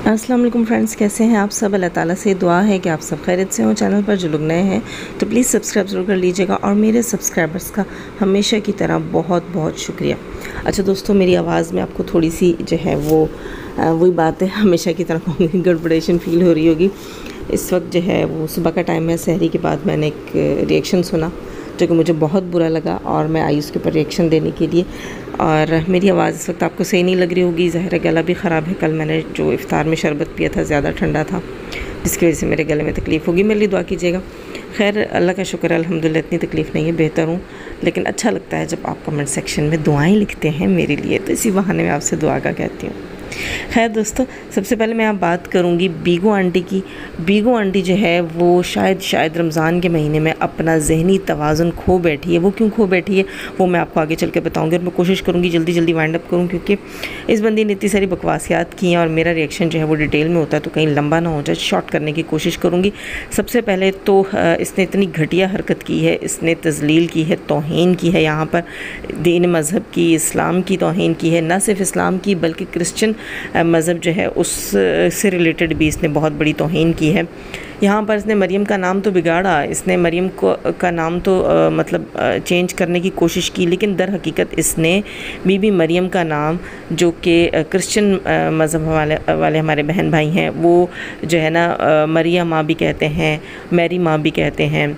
अस्सलाम वालेकुम फ्रेंड्स, कैसे हैं आप सब। अल्लाह ताला से दुआ है कि आप सब खैरियत से हो। चैनल पर जो लोग नए हैं तो प्लीज़ सब्सक्राइब ज़रूर कर लीजिएगा और मेरे सब्सक्राइबर्स का हमेशा की तरह बहुत बहुत शुक्रिया। अच्छा दोस्तों, मेरी आवाज़ में आपको थोड़ी सी जो है वही बात है, हमेशा की तरह कहूँगी गड़बड़ेशन फ़ील हो रही होगी। इस वक्त जो है वो सुबह का टाइम है, सहरी के बाद मैंने एक रिएक्शन सुना जो कि मुझे बहुत बुरा लगा और मैं आई उसके ऊपर रिएक्शन देने के लिए। और मेरी आवाज़ इस वक्त आपको सही नहीं लग रही होगी, ज़ाहिर गला भी ख़राब है। कल मैंने जो इफ़्तार में शरबत पिया था ज़्यादा ठंडा था, जिसकी वजह से मेरे गले में तकलीफ़ होगी। मेरे लिए दुआ कीजिएगा। खैर अल्लाह का शुक्र है, अल्हम्दुलिल्लाह इतनी तकलीफ़ नहीं है, बेहतर हूँ। लेकिन अच्छा लगता है जब आप कमेंट सेक्शन में दुआएँ लिखते हैं मेरे लिए, तो इसी बहाने में आपसे दुआ का कहती हूँ। खैर दोस्तों, सबसे पहले मैं आप बात करूँगी बीगो आंटी की। बीगो आंटी जो है वो शायद रमज़ान के महीने में अपना ज़हनी तवाज़ुन खो बैठी है। वो क्यों खो बैठी है वो मैं आपको आगे चल के बताऊँगी, और मैं कोशिश करूँगी जल्दी वाइंड अप करूँ, क्योंकि इस बंदी ने इतनी सारी बकवासियात की हैं और मेरा रिएक्शन जो है वो डिटेल में होता है तो कहीं लंबा ना हो जाए, शॉर्ट करने की कोशिश करूँगी। सबसे पहले तो इसने इतनी घटिया हरकत की है, इसने तज़लील की है, तौहीन की है, यहाँ पर दीन मज़हब की, इस्लाम की तौहीन की है। न सिर्फ इस्लाम की बल्कि क्रिश्चियन मज़हब जो है उससे रिलेटेड भी इसने बहुत बड़ी तौहीन की है। यहाँ पर इसने मरियम का नाम तो बिगाड़ा, इसने मरियम का नाम तो चेंज करने की कोशिश की, लेकिन दर हकीकत इसने बीबी मरियम का नाम, जो कि क्रिश्चियन मज़हब वाले हमारे बहन भाई हैं, वो जो है ना मरिया माँ भी कहते हैं, मैरी माँ भी कहते हैं,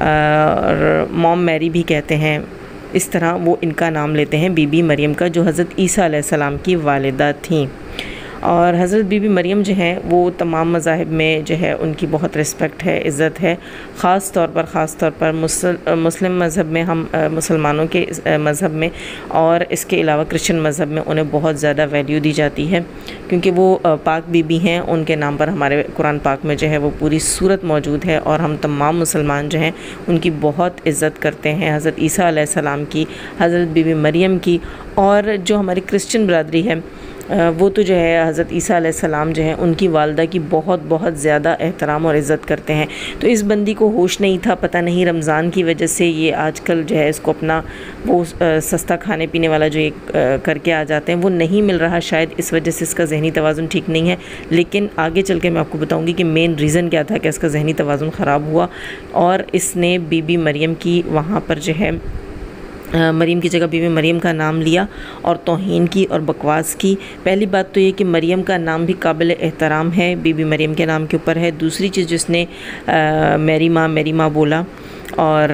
और मॉम मैरी भी कहते हैं। इस तरह वो इनका नाम लेते हैं बीबी मरियम का, जो हज़रत ईसा अलैहिस्सलाम की वालिदा थीं। और हज़रत बीबी मरियम जो हैं वो तमाम मज़ाहिब में जो है उनकी बहुत रिस्पेक्ट है, इज़्ज़त है। ख़ास तौर पर मुस्लिम मज़हब में, हम मुसलमानों के मज़हब में, और इसके अलावा क्रिश्चियन मज़हब में उन्हें बहुत ज़्यादा वैल्यू दी जाती है, क्योंकि वो पाक बीबी हैं। उनके नाम पर हमारे कुरान पाक में जो है वो पूरी सूरत मौजूद है, और हम तमाम मुसलमान जो हैं उनकी बहुत इज़्ज़त करते हैं, हज़रत ईसा अलैहिस्सलाम की, हज़रत बीबी मरियम की। और जो हमारी क्रिश्चियन बरादरी है वो तो जो है हज़रत ईसा अलैहिस्सलाम जो है उनकी वालदा की बहुत ज़्यादा एहतराम और इज़्ज़त करते हैं। तो इस बंदी को होश नहीं था, पता नहीं रमज़ान की वजह से ये आजकल जो है इसको अपना वो सस्ता खाने पीने वाला जो एक करके आ जाते हैं वो नहीं मिल रहा, शायद इस वजह से इसका ज़हनी तवाज़ुन ठीक नहीं है। लेकिन आगे चल के मैं आपको बताऊँगी कि मेन रीज़न क्या था कि इसका ज़हनी तवाज़ुन ख़राब हुआ और इसने बीबी मरियम की वहाँ पर जो है मरियम की जगह बीबी मरियम का नाम लिया और तौहीन की और बकवास की। पहली बात तो ये कि मरियम का नाम भी काबिल एहतराम है, बीबी मरियम के नाम के ऊपर है। दूसरी चीज़, जिसने मेरी माँ बोला, और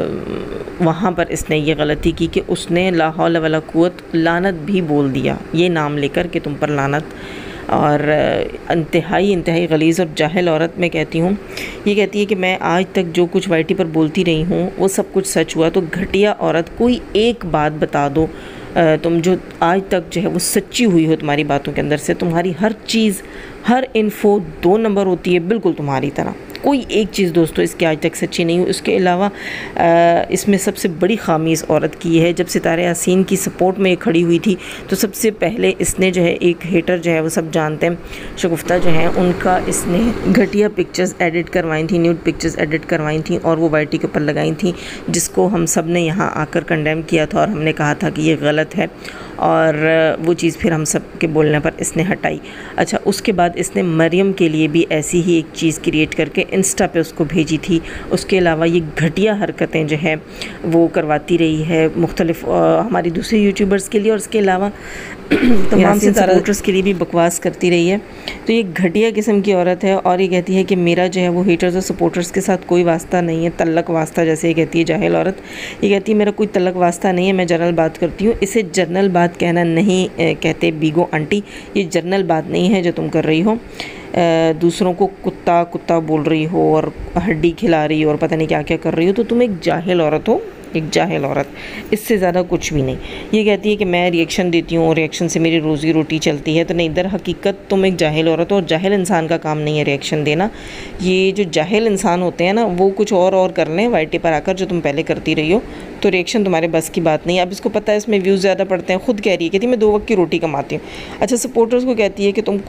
वहाँ पर इसने ये गलती की कि उसने ला हौल वला कुव्वत लानत भी बोल दिया, ये नाम लेकर कि तुम पर लानत। और इंतहाई गलीज़ और जाहिल औरत मैं कहती हूँ। ये कहती है कि मैं आज तक जो कुछ वाईटी पर बोलती रही हूँ वो सब कुछ सच हुआ। तो घटिया औरत, कोई एक बात बता दो तुम जो आज तक जो है वो सच्ची हुई हो तुम्हारी बातों के अंदर से। तुम्हारी हर चीज़, हर इन्फो 2 नंबर होती है, बिल्कुल तुम्हारी तरह। कोई एक चीज़ दोस्तों इसकी आज तक सच्ची नहीं हुई। उसके अलावा इसमें सबसे बड़ी ख़ामी इस औरत की है, जब सितारे यासीन की सपोर्ट में खड़ी हुई थी तो सबसे पहले इसने जो है, एक हेटर जो है वो सब जानते हैं, शगुफ्ता जो है, उनका इसने घटिया पिक्चर्स एडिट करवाई थी, न्यूड पिक्चर्स एडिट करवाई थी और वो वाईटी के ऊपर लगाई थी, जिसको हम सब ने यहाँ आकर कंडेम किया था और हमने कहा था कि ये गलत है, और वो चीज़ फिर हम सब के बोलने पर इसने हटाई। अच्छा, उसके बाद इसने मरियम के लिए भी ऐसी ही एक चीज़ क्रिएट करके इंस्टा पे उसको भेजी थी। उसके अलावा ये घटिया हरकतें जो है वो करवाती रही है मुख्तलिफ हमारी दूसरे यूट्यूबर्स के लिए, और उसके अलावा तमाम सपोर्टर्स के लिए भी बकवास करती रही है। तो ये घटिया किस्म की औरत है, और ये कहती है कि मेरा जो है वो हेटर्स और सपोर्टर्स के साथ कोई वास्ता नहीं है, तल्लक वास्ता जैसे ये कहती है जाहिल औरत। ये कहती है मेरा कोई तल्लक वास्ता नहीं है, मैं जनरल बात करती हूँ। इसे जनरल बात कहना नहीं कहते बीगो आंटी, ये जनरल बात नहीं है जो तुम कर रही हो। दूसरों को कुत्ता बोल रही हो और हड्डी खिला रही हो और पता नहीं क्या क्या कर रही हो, तो तुम एक जाहिल औरत हो, एक जाहिल औरत, इससे ज़्यादा कुछ भी नहीं। ये कहती है कि मैं रिएक्शन देती हूँ, रिएक्शन से मेरी रोज़ी रोटी चलती है, तो नहीं, दर हकीकत तुम एक जाहिल औरत हो, और जाहिल इंसान का काम नहीं है रिएक्शन देना। ये जो जाहिल इंसान होते हैं ना, वो कुछ और कर लें वाईटी पर आकर जो तुम पहले करती रही हो, तो रिएक्शन तुम्हारे बस की बात नहीं है। अब इसको पता है इसमें व्यूज़ ज़्यादा पड़ते हैं, खुद कह रही है, कहती मैं 2 वक्त की रोटी कमाती हूँ। अच्छा, सपोर्टर्स को कहती है कि तुम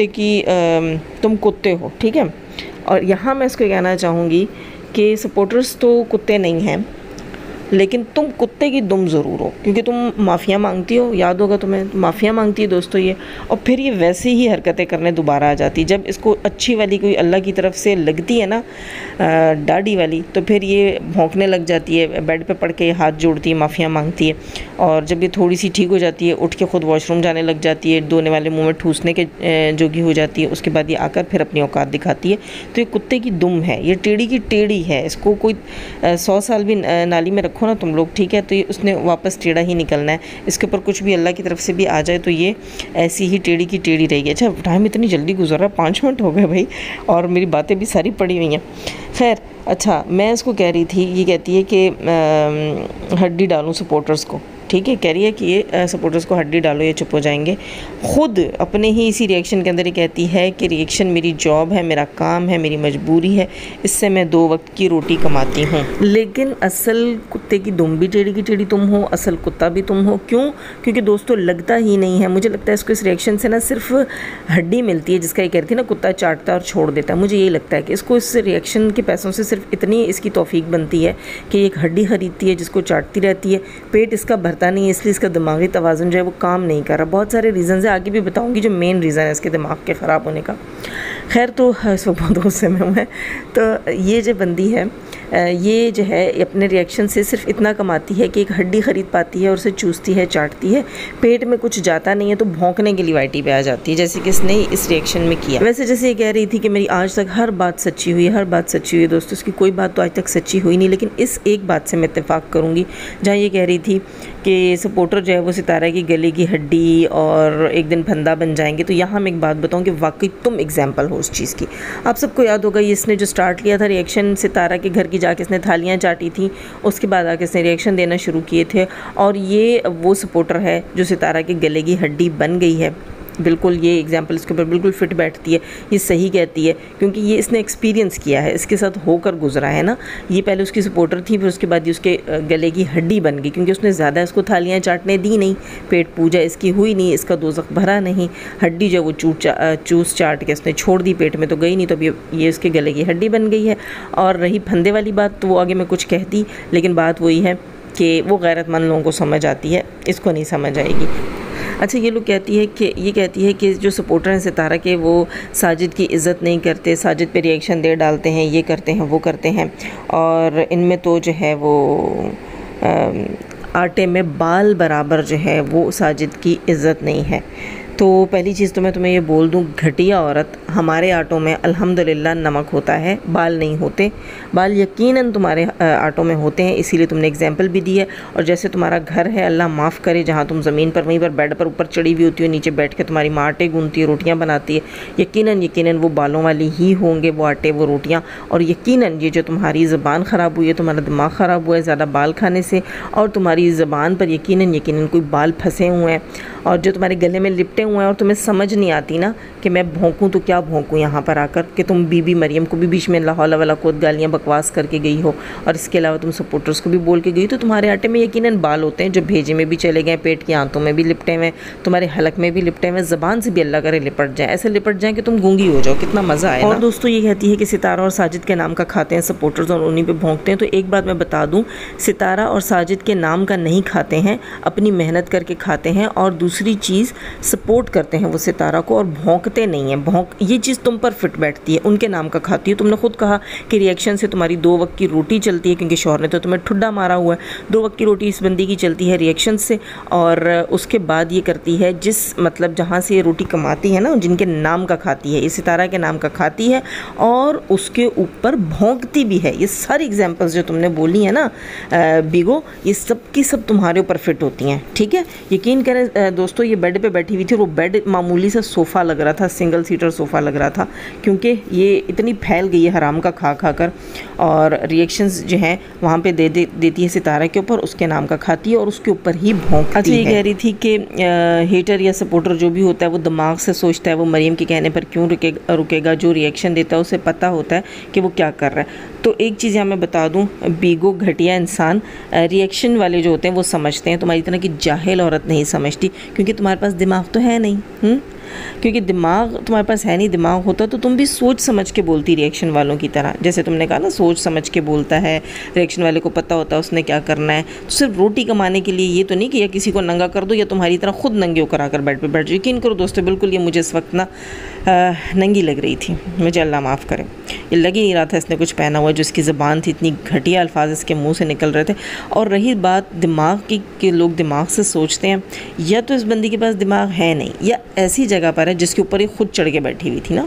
कुत्ते हो, ठीक है। और यहाँ मैं इसको कहना चाहूँगी कि सपोर्टर्स तो कुत्ते नहीं हैं, लेकिन तुम कुत्ते की दुम ज़रूर हो, क्योंकि तुम माफ़िया मांगती हो, याद होगा तुम्हें, माफ़िया मांगती है दोस्तों ये। और फिर ये वैसे ही हरकतें करने दोबारा आ जाती। जब इसको अच्छी वाली कोई अल्लाह की तरफ से लगती है ना डाडी वाली, तो फिर ये भौंकने लग जाती है, बेड पे पड़ के हाथ जोड़ती है, माफ़िया मांगती है। और जब ये थोड़ी सी ठीक हो जाती है, उठ के खुद वॉशरूम जाने लग जाती है, धोने वाले मुँह में ठूसने के जोगी हो जाती है। उसके बाद ये आकर फिर अपनी औकात दिखाती है। तो ये कुत्ते की दुम है, ये टेढ़ी की टेढ़ी है। इसको कोई 100 साल भी नाली में रखो ना तुम लोग, ठीक है, तो ये उसने वापस टेढ़ा ही निकलना है। इसके ऊपर कुछ भी अल्लाह की तरफ से भी आ जाए तो ये ऐसी ही टेढ़ी की टेढ़ी रहेगी। अच्छा, टाइम इतनी जल्दी गुजर रहा है, 5 मिनट हो गए भाई, और मेरी बातें भी सारी पड़ी हुई हैं। खैर, अच्छा, मैं इसको कह रही थी, ये कहती है कि हड्डी डालूं सपोर्टर्स को, ठीक है, कह रही है कि ये सपोर्टर्स को हड्डी डालो, ये चुप हो जाएंगे। खुद अपने ही इसी रिएक्शन के अंदर ये कहती है कि रिएक्शन मेरी जॉब है, मेरा काम है, मेरी मजबूरी है, इससे मैं 2 वक्त की रोटी कमाती हूँ। लेकिन असल कुत्ते की दुम भी टेढ़ी की टेढ़ी तुम हो, असल कुत्ता भी तुम हो। क्यों? क्योंकि दोस्तों लगता ही नहीं है, मुझे लगता है इसको इस रिएक्शन से ना सिर्फ हड्डी मिलती है, जिसका ये कहती है ना कुत्ता चाटता और छोड़ देता है। मुझे यही लगता है कि इसको इस रिएक्शन के पैसों से सिर्फ इतनी इसकी तौफीक बनती है कि एक हड्डी खरीदती है जिसको चाटती रहती है, पेट इसका भरता नहीं है, इसलिए इसका दिमागी तवाज़ुन जो है वो काम नहीं कर रहा। बहुत सारे रीज़न है, आगे भी बताऊंगी जो मेन रीज़न है इसके दिमाग के ख़राब होने का। खैर, तो इस वक्त बहुत गुस्से में हूँ मैं। तो ये जो बंदी है, ये जो है अपने रिएक्शन से सिर्फ इतना कमाती है कि एक हड्डी ख़रीद पाती है और उसे चूसती है, चाटती है, पेट में कुछ जाता नहीं है तो भौंकने की लिवाइटी पे आ जाती है, जैसे कि इसने इस रिएक्शन में किया। वैसे जैसे ये कह रही थी कि मेरी आज तक हर बात सच्ची हुई है, हर बात सच्ची हुई है। दोस्तों, इसकी कोई बात तो आज तक सच्ची हुई नहीं, लेकिन इस एक बात से मैं इत्तेफाक करूँगी, जहाँ ये कह रही थी कि सपोर्टर जो है वो सितारा की गले की हड्डी और एक दिन फंदा बन जाएंगे। तो यहाँ मैं एक बात बताऊँ कि वाकई तुम एग्जाम्पल हो उस चीज़ की। आप सबको याद होगा, ये इसने जो स्टार्ट किया था रिएक्शन, सितारा के घर की जाके इसने थालियाँ चाटी थी, उसके बाद आके इसने रिएक्शन देना शुरू किए थे। और ये वो सपोर्टर है जो सितारा के गले की हड्डी बन गई है। बिल्कुल ये एग्जाम्पल इसके ऊपर बिल्कुल फिट बैठती है, ये सही कहती है, क्योंकि ये इसने एक्सपीरियंस किया है, इसके साथ होकर गुजरा है ना। ये पहले उसकी सपोर्टर थी, फिर उसके बाद ये उसके गले की हड्डी बन गई, क्योंकि उसने ज़्यादा इसको थालियाँ चाटने दी नहीं, पेट पूजा इसकी हुई नहीं, इसका दोज़ख भरा नहीं, हड्डी जो वो चूस चाट के इसने छोड़ दी, पेट में तो गई नहीं, तो अब ये उसके गले की हड्डी बन गई है। और रही फंदे वाली बात, तो वो आगे मैं कुछ कहती, लेकिन बात वही है कि वो गैरतमंद लोगों को समझ आती है, इसको नहीं समझ आएगी। अच्छा, ये लोग कहती है कि जो सपोर्टर हैं सितारा के, वो साजिद की इज़्ज़त नहीं करते, साजिद पे रिएक्शन दे डालते हैं, ये करते हैं, वो करते हैं, और इनमें तो जो है वो आटे में बाल बराबर जो है वो साजिद की इज़्ज़त नहीं है। तो पहली चीज़ तो मैं तुम्हें ये बोल दूँ, घटिया औरत, हमारे आटों में अल्हम्दुलिल्लाह नमक होता है, बाल नहीं होते। बाल यकीनन तुम्हारे आटों में होते हैं, इसीलिए तुमने एग्जाम्पल भी दी है। और जैसे तुम्हारा घर है, अल्लाह माफ़ करे, जहाँ तुम ज़मीन पर, वहीं पर बेड पर ऊपर चढ़ी हुई होती हो, नीचे बैठ के तुम्हारी माँ आटे गूंथती है, रोटियाँ बनाती है, यकीनन वो बालों वाली ही होंगे वो आटे, वो रोटियाँ। और यकीनन ये जो तुम्हारी ज़बान ख़राब हुई है, तुम्हारा दिमाग ख़राब हुआ है ज़्यादा बाल खाने से, और तुम्हारी ज़बान पर यकीनन कोई बाल फंसे हुए हैं, और जो तुम्हारे गले में लिपटे हुए हैं, और तुम्हें समझ नहीं आती ना कि मैं भौंकूँ तो क्या भौंकूँ यहाँ पर आकर, कि तुम बीबी मरियम को भी बीच में ला हौला वला कुव्वत गालियाँ बकवास करके गई हो, और इसके अलावा तुम सपोर्टर्स को भी बोल के गई। तो तुम्हारे आटे में यकीनन बाल होते हैं, जो भेजे में भी चले गए, पेट की आंतों में भी लिपटे हुए, तुम्हारे हलक में भी लिपटे हुए, ज़बान से भी अल्लाह करे लिपट जाए, ऐसे लिपट जाए कि तुम गूंगी हो जाओ, कितना मज़ा आए। और दोस्तों, ये कहती है कि सितारा और साजिद के नाम का खाते हैं सपोर्टर्स और उन्हीं पर भौंकते हैं। तो एक बात मैं बता दूँ, सितारा और साजिद के नाम का नहीं खाते हैं, अपनी मेहनत करके खाते हैं। और दूसरी चीज़, सपोर्ट करते हैं वो सितारा को और भौंकते नहीं हैं। ये चीज़ तुम पर फिट बैठती है, उनके नाम का खाती है। तुमने खुद कहा कि रिएक्शन से तुम्हारी 2 वक्त की रोटी चलती है, क्योंकि शौहर ने तो तुम्हें ठुड्डा मारा हुआ है। 2 वक्त की रोटी इस बंदी की चलती है रिएक्शन से, और उसके बाद ये करती है जिस मतलब जहाँ से ये रोटी कमाती है ना, जिनके नाम का खाती है, ये सितारा के नाम का खाती है और उसके ऊपर भौंकती भी है। ये सारी एग्जाम्पल्स जो तुमने बोली है ना बिगो, ये सब की सब तुम्हारे ऊपर फिट होती हैं, ठीक है। यकीन करें दोस्तों, ये बेड पे बैठी हुई थी, वो बेड मामूली सा सोफ़ा लग रहा था, सिंगल सीटर सोफ़ा लग रहा था, क्योंकि ये इतनी फैल गई है हराम का खा खा कर, और रिएक्शंस जो हैं वहाँ पे देती है सितारा के ऊपर, उसके नाम का खाती है और उसके ऊपर ही भौंकती है। अच्छा, ये कह रही थी कि हेटर या सपोर्टर जो भी होता है वो दिमाग से सोचता है, वो मरियम के कहने पर क्यों रुकेगा, जो रिएक्शन देता है उसे पता होता है कि वो क्या कर रहा है। तो एक चीज़ यहाँ मैं बता दूँ, बीगो घटिया इंसान, रिएक्शन वाले जो होते हैं वो समझते हैं, तुम्हारी तरह की जाहिल औरत नहीं समझती, क्योंकि तुम्हारे पास दिमाग तो है नहीं। क्योंकि दिमाग तुम्हारे पास है नहीं। दिमाग होता तो तुम भी सोच समझ के बोलती रिएक्शन वालों की तरह। जैसे तुमने कहा ना, सोच समझ के बोलता है, रिएक्शन वाले को पता होता है उसने क्या करना है। तो सिर्फ रोटी कमाने के लिए ये तो नहीं कि या किसी को नंगा कर दो या तुम्हारी तरह खुद नंगे होकर आकर बेड पे बैठ जाओ। यकीन करो दोस्तों, बिल्कुल ये मुझे इस वक्त ना नंगी लग रही थी। मुझे अल्लाह माफ़ करे, ये लग ही नहीं रहा था इसने कुछ पहना हुआ। जो इसकी ज़बान थी, इतनी घटिया अल्फाज इसके मुंह से निकल रहे थे। और रही बात दिमाग की कि लोग दिमाग से सोचते हैं, या तो इस बंदी के पास दिमाग है नहीं, या ऐसी जगह पर है जिसके ऊपर ये खुद चढ़ के बैठी हुई थी ना।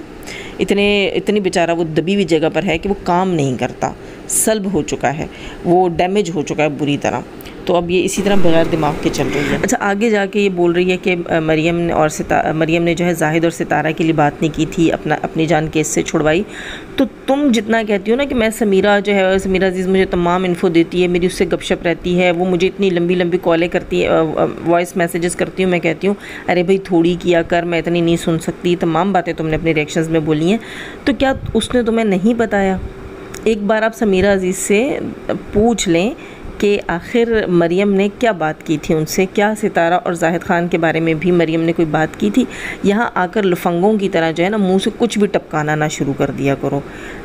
इतनी बेचारा वो दबी हुई जगह पर है कि वो काम नहीं करता, सल्ब हो चुका है, वो डैमेज हो चुका है बुरी तरह। तो अब ये इसी तरह बगैर दिमाग के चल रही है। अच्छा, आगे जाके ये बोल रही है कि मरियम ने जो है जाहिद और सितारा के लिए बात नहीं की थी, अपनी जान केस से छुड़वाई। तो तुम जितना कहती हो ना कि मैं समीरा जो है, समीरा अजीज़ मुझे तमाम इन्फो देती है, मेरी उससे गपशप रहती है, वो मुझे इतनी लंबी लंबी कॉलें करती है, वॉइस मैसेजेस करती हूँ। मैं कहती हूँ अरे भाई थोड़ी किया कर, मैं इतनी नहीं सुन सकती। तमाम बातें तुमने अपने रिएक्शंस में बोली हैं। तो क्या उसने तुम्हें नहीं बताया? एक बार आप समीरा अजीज़ से पूछ लें कि आखिर मरियम ने क्या बात की थी उनसे। क्या सितारा और जाहिद ख़ान के बारे में भी मरियम ने कोई बात की थी? यहाँ आकर लफंगों की तरह जो है ना, मुंह से कुछ भी टपकाना ना शुरू कर दिया करो,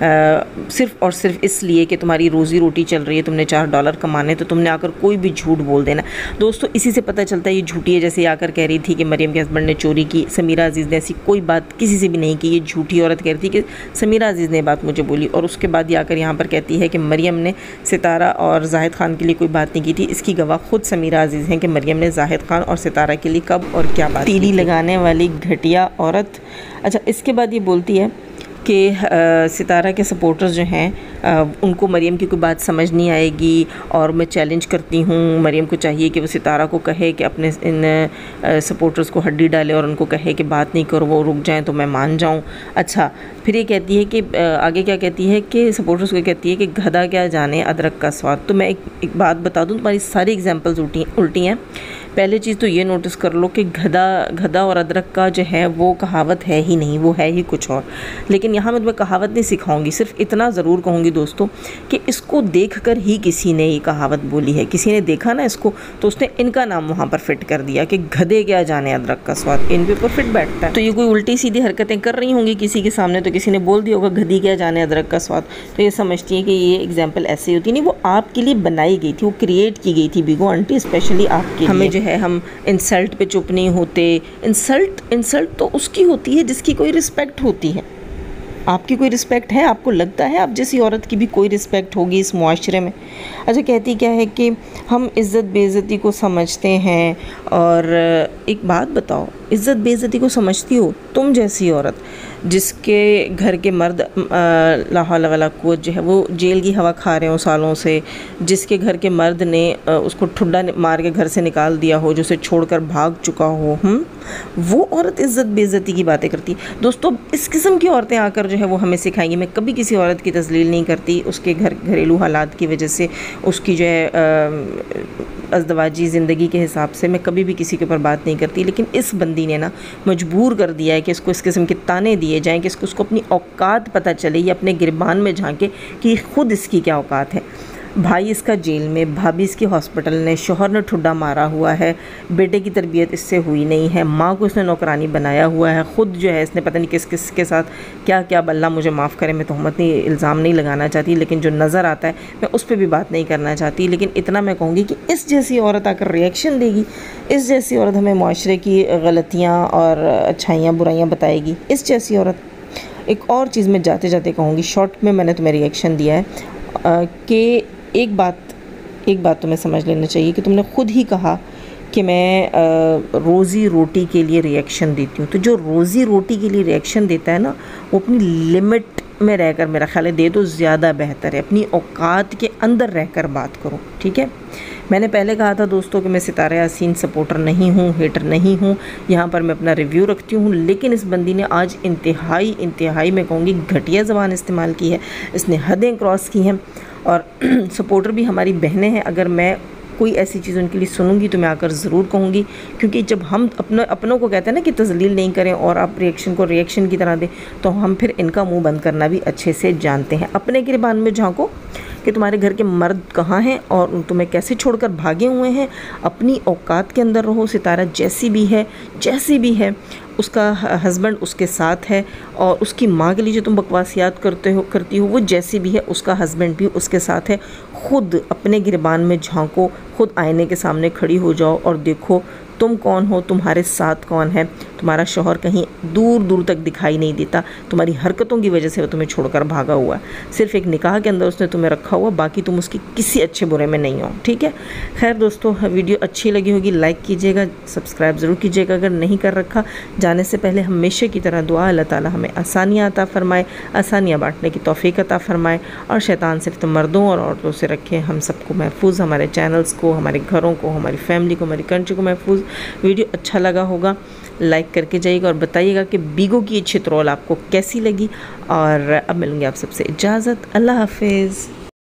सिर्फ़ और सिर्फ इसलिए कि तुम्हारी रोज़ी रोटी चल रही है, तुमने $4 कमाने, तो तुमने आकर कोई भी झूठ बोल देना। दोस्तों, इसी से पता चलता है ये झूठी है। जैसे आकर कह रही थी कि मरियम के हस्बैंड ने चोरी की, समीरा अजीज़ ने ऐसी कोई बात किसी से भी नहीं की। ये झूठी औरत कह रही थी कि समीरा अजीज़ ने बात मुझे बोली, और उसके बाद ये आकर यहाँ पर कहती है कि मरियम ने सितारा और जाहिद ख़ान के लिए कोई बात नहीं की थी। इसकी गवाह खुद समीरा अजीज़ हैं कि मरियम ने जाहिद ख़ान और सितारा के लिए कब और क्या बात। तीली लगाने वाली घटिया औरत। अच्छा, इसके बाद ये बोलती है कि सितारा के सपोर्टर्स जो हैं उनको मरियम की कोई बात समझ नहीं आएगी, और मैं चैलेंज करती हूँ, मरियम को चाहिए कि वो सितारा को कहे कि अपने इन सपोर्टर्स को हड्डी डाले और उनको कहे कि बात नहीं करो, वो रुक जाएं तो मैं मान जाऊँ। अच्छा, फिर ये कहती है कि आगे क्या कहती है कि सपोर्टर्स को कहती है कि गधा क्या जाने अदरक का स्वाद। तो मैं एक बात बता दूँ, तुम्हारी सारी एग्जाम्पल्स उल्टी हैं। पहली चीज़ तो ये नोटिस कर लो कि गधा और अदरक का जो है वो कहावत है ही नहीं, वो है ही कुछ और। लेकिन यहाँ मैं तुम्हें कहावत नहीं सिखाऊंगी, सिर्फ इतना ज़रूर कहूँगी दोस्तों कि इसको देखकर ही किसी ने ये कहावत बोली है। किसी ने देखा ना इसको, तो उसने इनका नाम वहाँ पर फिट कर दिया कि गधे क्या जाने अदरक का स्वाद, इन पे ऊपर फिट बैठता है। तो ये कोई उल्टी सीधी हरकतें कर रही होंगी किसी के सामने, तो किसी ने बोल दिया होगा गधी क्या जाने अदरक का स्वाद, तो ये समझती है कि ये एग्जाम्पल ऐसे होती नहीं, वो आपके लिए बनाई गई थी, वो क्रिएट की गई थी बिगो आंटी, स्पेशली आपके लिए। हमें जो है हम इंसल्ट पे चुप नहीं होते। इंसल्ट तो उसकी होती है जिसकी कोई रिस्पेक्ट होती है। आपकी कोई रिस्पेक्ट है? आपको लगता है आप जैसी औरत की भी कोई रिस्पेक्ट होगी इस मुआशरे में? अच्छा, कहती क्या है कि हम इज़्ज़त बेइज़्ज़ती को समझते हैं। और एक बात बताओ, इज़्ज़त बेइज़्ज़ती को समझती हो तुम जैसी औरत जिसके घर के मर्द ला हौल वला कुव्वत जो है वो जेल की हवा खा रहे हो सालों से, जिसके घर के मर्द ने उसको ठुड्डा मार के घर से निकाल दिया हो, जो उसे छोड़कर भाग चुका हो, वो औरत इज़्ज़त बेइज़्ज़ती की बातें करती है। दोस्तों, इस किस्म की औरतें आकर जो है वो हमें सिखाएंगी। मैं कभी किसी औरत की तज़लील नहीं करती, उसके घरेलू हालात की वजह से, उसकी जो है अज़दवाजी ज़िंदगी के हिसाब से मैं कभी भी किसी के ऊपर बात नहीं करती। लेकिन इस बंदी ने ना मजबूर कर दिया है कि इसको इस किस्म के ताने दिए जाएं कि इसको अपनी औकात पता चले, ये अपने गिरबान में झांके कि खुद इसकी क्या औकात है। भाई इसका जेल में, भाभी इसकी हॉस्पिटल ने, शोहर ने ठुड्डा मारा हुआ है, बेटे की तरबियत इससे हुई नहीं है, माँ को इसने नौकरानी बनाया हुआ है, ख़ुद जो है इसने पता नहीं किस किस के साथ क्या क्या, अल्लाह मुझे माफ़ करे, मैं तहमत नहीं, इल्ज़ाम नहीं लगाना चाहती, लेकिन जो नज़र आता है मैं उस पर भी बात नहीं करना चाहती। लेकिन इतना मैं कहूँगी कि इस जैसी औरत आकर रिएक्शन देगी, इस जैसी औरत हमें माशरे की गलतियाँ और अच्छाइयाँ बुराइयाँ बताएगी, इस जैसी औरत। एक और चीज़ मैं जाते जाते कहूँगी, शॉर्ट में मैंने तुम्हें रिएक्शन दिया है कि एक बात तुम्हें समझ लेना चाहिए कि तुमने ख़ुद ही कहा कि मैं रोज़ी रोटी के लिए रिएक्शन देती हूँ। तो जो रोज़ी रोटी के लिए रिएक्शन देता है ना, वो अपनी लिमिट में रहकर, मेरा ख्याल है दे तो ज़्यादा बेहतर है। अपनी औकात के अंदर रहकर बात करो, ठीक है। मैंने पहले कहा था दोस्तों कि मैं सितारा यासीन सपोर्टर नहीं हूँ, हेटर नहीं हूँ, यहाँ पर मैं अपना रिव्यू रखती हूँ। लेकिन इस बंदी ने आज इंतहाई मैं कहूँगी घटिया ज़बान इस्तेमाल की है, इसने हदें क्रॉस की हैं। और सपोर्टर भी हमारी बहनें हैं, अगर मैं कोई ऐसी चीज़ उनके लिए सुनूंगी तो मैं आकर ज़रूर कहूँगी, क्योंकि जब हम अपनों को कहते हैं ना कि तज़लील नहीं करें और आप रिएक्शन को रिएक्शन की तरह दें, तो हम फिर इनका मुंह बंद करना भी अच्छे से जानते हैं। अपने गिरबान में झांको कि तुम्हारे घर के मर्द कहाँ हैं और तुम्हें कैसे छोड़कर भागे हुए हैं। अपनी औकात के अंदर रहो, सितारा जैसी भी है उसका हस्बैंड उसके साथ है और उसकी माँ के लिए जो तुम बकवासियात करती हो वो जैसी भी है उसका हस्बैंड भी उसके साथ है। खुद अपने गिरबान में झांको, खुद आईने के सामने खड़ी हो जाओ और देखो तुम कौन हो, तुम्हारे साथ कौन है। तुम्हारा शौहर कहीं दूर दूर तक दिखाई नहीं देता, तुम्हारी हरकतों की वजह से वो तुम्हें छोड़कर भागा हुआ है। सिर्फ एक निकाह के अंदर उसने तुम्हें रखा हुआ, बाकी तुम उसकी किसी अच्छे बुरे में नहीं हो, ठीक है। खैर दोस्तों, वीडियो अच्छी लगी होगी लाइक कीजिएगा, सब्सक्राइब ज़रूर कीजिएगा अगर नहीं कर रखा। जाने से पहले हमेशा की तरह दुआ, अल्लाह ताला हमें आसानियाँ अता फ़रमाए, आसानियाँ बांटने की तौफ़ीक अता फ़रमाए और शैतान सिर्फ मर्दों और औरतों से रखें हम सबको महफूज, हमारे चैनल्स को, हमारे घरों को, हमारी फैमिली को, हमारी कंट्री को महफूज। वीडियो अच्छा लगा होगा लाइक करके जाइएगा और बताइएगा कि बीगो की ये चित्रौल आपको कैसी लगी। और अब मिलूँगी आप सबसे इजाज़त। अल्लाह हाफिज़।